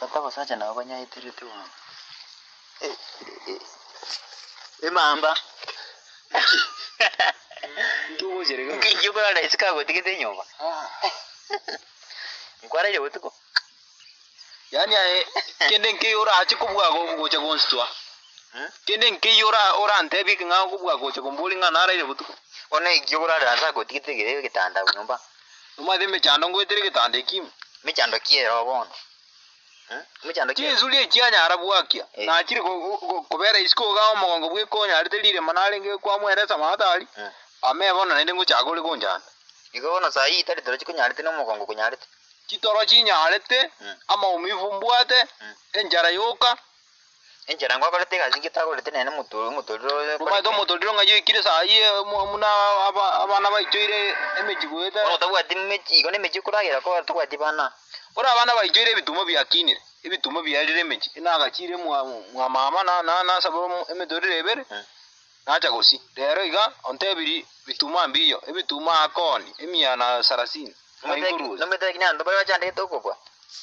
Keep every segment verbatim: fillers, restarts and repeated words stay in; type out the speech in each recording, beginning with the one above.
kotokosacha na konyaiterete wangu. Eh, eh. Emamba. Tuko jerega. Kijiko la isika gotikete nyumba. Ah. Nkwara ile wetuko. Yani ae kende nke ora achi kubwa go gocha gonstwa. Hmm? Kende nke ora ora antebi kinga kubwa gocha gombuli nga nara ile wetuko. Ona kijiko la danza gotikete gere kitanda nyumba. Uma de mechando ngoetere kitande kim. Mechando kiero bono. Hmm? Mechando kiero. Kizulie kianya arabu akia. Na achiri ko kobera isko ga omongo bwe konya aritelire manale nge kwa mweresa matali. Hmm. Ame bona nende nguchagole gonjana. Iko bona sai tari tari kunyarite no mugongo kunyarite. Chitoro chinyarete ama umivumbwate enjara yoka. Enjara ngwa kolete gazingi tagolete nene mutoro mutoro. Rumaito mutoro nga yikire sai muna abana baitwire emechigweta. Ono tabwa timechi iko ne mechi kuragira ko tabwa tibana. Ora abana baitwire bitumo byakinire. Ebitumo byarire mechi. Inagachire mwa mama na na na sabo emedorire ebere. Nacha gosi. Rero iga ontebiri bituma mbiyo. Ebituma akoni emiana sarasini. No me te kinando bari bachande toko kwa.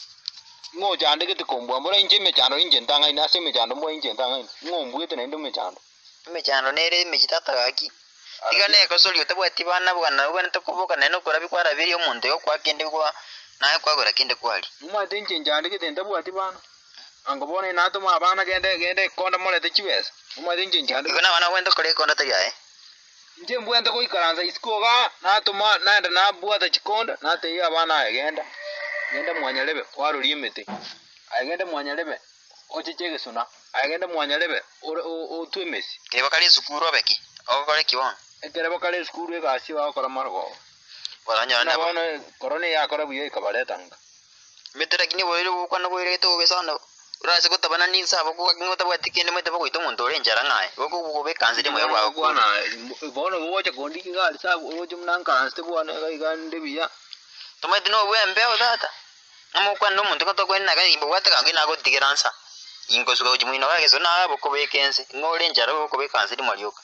Ngo jande kete kombwa mbora inje mechano inje ntanga ina se mechano mbo inje ntanga ngo mbwete na ndo mechano. Mechano nere mechitata gaki. Tiga ne ko soli otabwa tibana bwana bwana tokoboka neno kora bikwara biri omuntu yo kwa kende kwa naye kwa gora kende kwali. Muma tenje njande kete ndabwa tibana. Angobone na to ma bana gende gende konda mole te chiwesa. Muma tenje njande. Iko na bana wendo kore konda te yae. Nje mbwenda ko ikaranza iskoga na to ma naenda na bwata chikonda na te ya bana agenda. Genda mwanyalebe waruri emete. Agenda mwanyalebe ochichege suna. Agenda mwanyalebe o twemesi. Keba kali sukuru abeki. Okore kiwon. Ekere kale sukuru egasi wakora margo. Waranya na bona korone yakora buye kabaletanga. Metera kini boiro kwano boiro to besana. Urase ko tabana ni sabo ko ngota bwati kende mwete bako ito muntu ore njara ngai. Boko ko be kanzire moyo bwa ko. Bwana bono wocha gondi kingali sabo wocha mnanka anste bwana ga gande biya. Tomate no bwembe odata. Amo kwano muntu ko to kwena ga imbo wata ga ngina go tigeransa. Ingo suga uji mwino wage so na boko be kense. Ngore njara boko be kanzire moyo.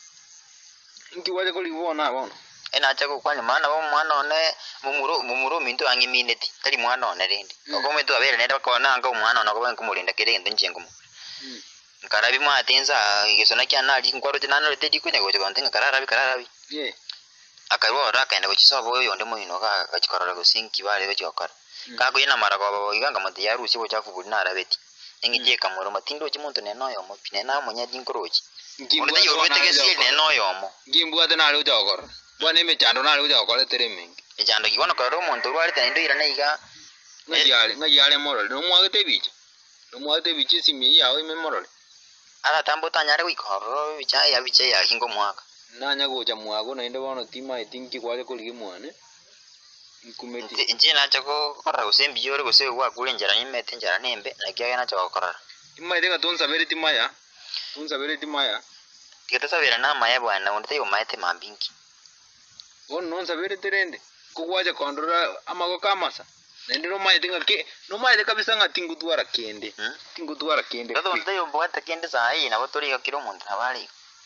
Inki waje ko libona bono. Ena acha ko kwanya mana bo mwana one mumuro mumuro mintu angi mineti tali mwana one rende ko metu abere nenda ko nanga umwana ona ko banku mulinda kere ndo njengo mu nkarabi mwatenza igesona kyana ali nkwaro tinano lete dikunya ko tonga kararabi kararabi ye akarwa rakaenda ko chisobo yo ndemo ino ka kachikorora ko sinki bare be chokara ka ko ina mara ko iganga mate ya rusi bo chafu buli na rabeti engije kamoro matindo chimuntu ne noyo mo pinena munya dinkorochi ngimbo yo rwete si ne noyo mo ngimbo ate na ruja okoro bwana mechando na ruja okoro tere mingi echando kibono koro muntu rwari tendo ira na iga ngayale ngayale morole no mwagete biche no mwagete biche simi yawe ime morole ara tambo tanyare wikoro bicha ya biche ya hingo mwaka nanya gocha mwago na inde bono tima itinki kwaje kuligi mwane nkumeti nje na chako kora usembi yore gose wa kule njara imete njara nembe na kiya na chako kora imma idega tonsa bere timaya tonsa bere timaya tikata sabera na maya bwana unte yo maete mambinki won non sabere terende kugwaje kondora amago kamasa nende no maete ngake no maete kabisa ngatingu twara kende hmm? tingu twara kende kato unte yo bwata kende sai na botori ga kiro muntu nabali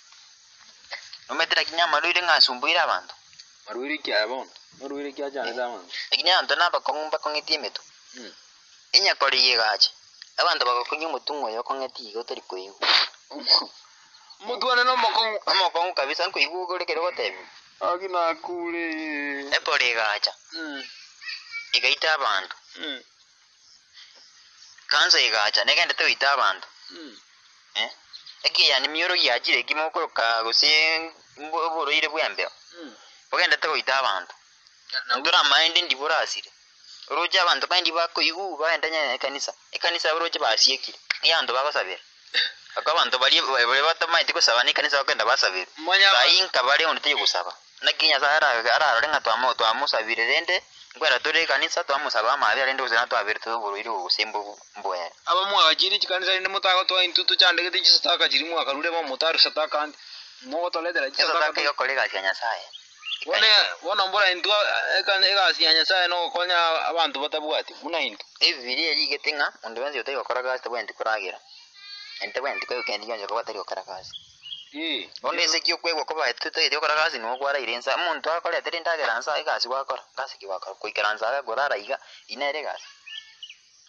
no metera kinyama ruire ngasumbuira abantu maruire kya bono maruire kya jana zaman ikinya ndo naba komumba kongeti metu hmm inya kori yegache abantu bakokunye mutungo yo kongeti go tori kuyu mutwana no mokong amokong kabisa nko igu gore kero gotebi agina kule epore gacha mm igaita abantu mm kanza igacha negende to ita abantu mm eh eki yani miyoro yajire kimoko ka gose mboro ire bwembe mm bagende to ita abantu ndura mind ndibura asire roja abantu kandi bako igu baenda nya kanisa ekanisa roje basiekire yando bakosabira akabantu bali bali batamaite kusaba ni kanisa bakenda basabira sayinka bali onte kusaba nakinya sara ara renga twamo twamusabire rende ngwera tore kanisa twamusaba amabe rende uzena twabire to buruire usembo mboya abamu abajiri kikanisa rende mutago twa intutu cyandege tikisataka kiri mu akarure mo mutaru sataka kandi mo toledera kisataka yo kolega cyanya saye wone wona mbora intu ekane egasi anya saye no konya abantu batabwati muna intu eviri eri getinga undi wenzi utayo koraga stabwenti kuragira ente bwenti ko kendi yonje ko batari koraga eh onde se kyo kwego ko ba tete ide koraga no kwara irensa muntu akore ateri ndageransa igasi wakora gasi kiwakora kuikeransa gorara iga inere gasi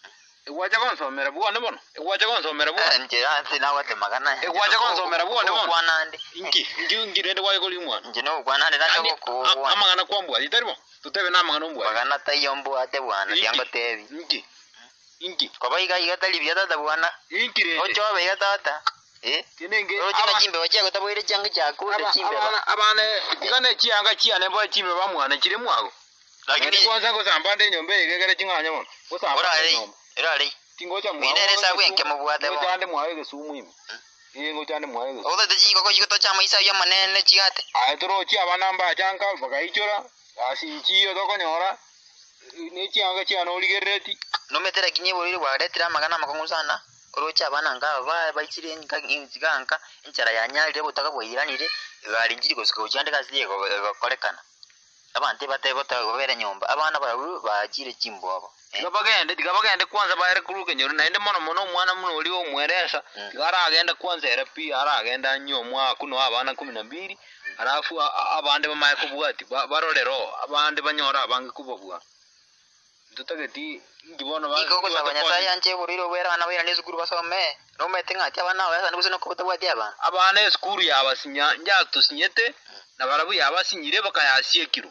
Igwacha konsomera bwone bono. Igwacha konsomera bwone. Njira sina wate magana. Igwacha konsomera bwone bono. Kwanande. Inki, inki inki rende kwa kuli mwana. Njino kwanande nacho ko. Amagana kwambwa itarimo. Tutebe na amagana mbwa. Magana tayombo ate bwana yango tebi. Inki. Inki. Koba iga iga tali bya tata bwana. Inki re. Ocho be ya tata. Eh? Kinenge. Ocho kajimbe wacha ko tabwire changi chako de chimbe. Abana abane ikane chianga chiane bwa chimbe ba mwana chire mwago. Lakini kwanza ko sambande nyombe igegere chinganya mono. Ko sambande nyombe. Irali. Tingocha mwago. Minere sa wenke mubwate bo. Ngotande mwago gesumu imi. Ingo chande mwago gesumu. Oda tachiko ko chiko chama isa ya manene chigate. Ai toro chi abana mba chanka bakaichora. Asi chiyo dokonyora. Ni chianga chiano oligereti. No metera kinye boliri bwaretira magana makongo sana. Orocha abana nga ba baitire nganka inchara yanyalire butaka bwiranire gari njiri gusika uchande kaziye korekana. Abante bate bota gobera nyomba abana baru bajire chimbo abo. Gabagende digabagende kwanza bayere kuruke nyoru naende mono mono mwana muno oli omweresa gara agenda kwanza therapy ara agenda nyo mwa kuno abana kumi na mbili alafu abande bamaye kubwati barorero abande banyora abange kubabwa tutageti ngibono ba iko kusabanya sayanje buriro bwera bana bera nezukuru basome no metenga ati abana basa ndibuse ko butabwati abana abana eskuru yabasinya njatusinyete na barabu yabasinyire bakayasiye kiro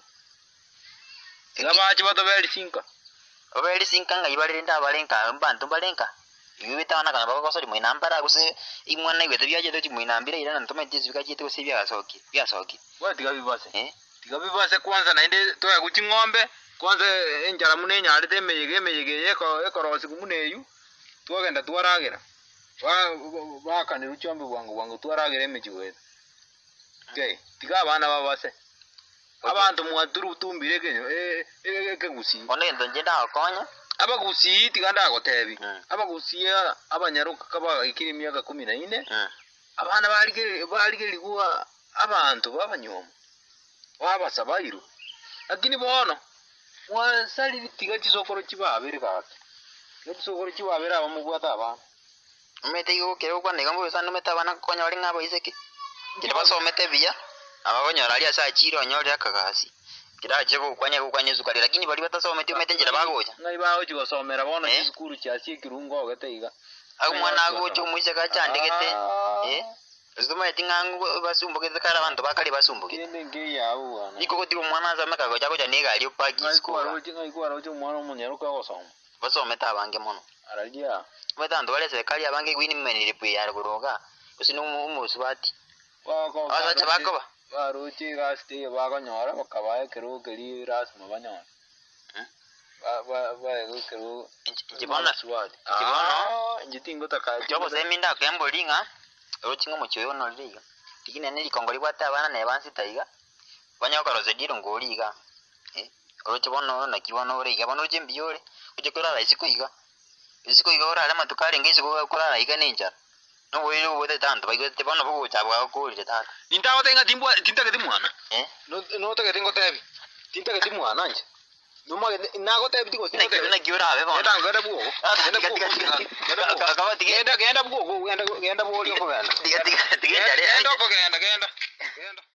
gabaje batobeli sinka obeli sinka nga ibalire ndabalenka mbantu balenka ibita bana kana bako sori mwina mbara guse imwana ibete byaje doti mwina mbira ira ntome tizi bikaje to sibya gasoki byasoki wati gabibase eh tigabibase kwanza naende toya guchi ngombe kwanza enjara munenya ari temeye meye yeko ekorosi kumuneyu twagenda twaragira ba bakani ruchombe bwangu bwangu twaragira emeji wete okay tiga bana babase abantu mwaturu tumbire kenyo eh ekegusi one ndo njenda akonya abagusi tiganda gotebi abagusi abanyaruka kaba ikiri myaka kumi na ine abana balige balige liguwa abantu babanyoma babasabairo lakini bono mwasali tiga chisokoro chibabere kaka chisokoro chibabere abamubwata abana umete igo kero kwa negambo sana umete abana konya bari ngabo iseke kire basomete biya abagonyora ali asa chiro nyori akagasi kiraje ko kwanya ko kwanya zukari lakini bali batasomete umete njira bagoja ngai bawo chigosomera bono chisukuru chasi kirungo gateiga agu mwana agocho muise kachandegete eh Zuma tingangu basumbukeze kala abantu bakali basumbuke. Kende nge yawo wana. Niko koti umwana azameka ko chako chanega ali upaki school. Ngiko aro ngiko aro cyo mwana munyaruka gosoma. Basometa abange mono. Aragia. Meta ndo wale serikali abange gwini menire pwe yari kuroga. Usino umusu bati. Wako. Asa chabako ba. Baruchi gaste bagonyora bakabaye kero keri ras mabanyora. Ba ba ba kero njibona swati. Njibona njitingo taka. Jobo seminda kembo linga. Rochingo muchoyo no liga. Tikine neli kongoli bwata abana ne bansi taiga. Banya okaroze diro ngoliga. Eh. Roche bono na kibono uriga bono jembiyore. Uje kurara isikuiga. Isikuiga ora alama tukare ngezi ko kurara iga ninja. No wero wode tanto baigo te bono bugo chabwa ko ri tata. Nintawo tenga timbo tinta ke timwana. Eh. No no te ke tengo tebi. Tinta ke timwana nje. Numa nago tebi tiko tinta ke na giora abe bono. Enda ngada bugo. Enda bugo. Akaba tige enda genda bugo genda genda bugo liko genda. Tiga tiga tiga jare. Enda ko genda genda. Genda.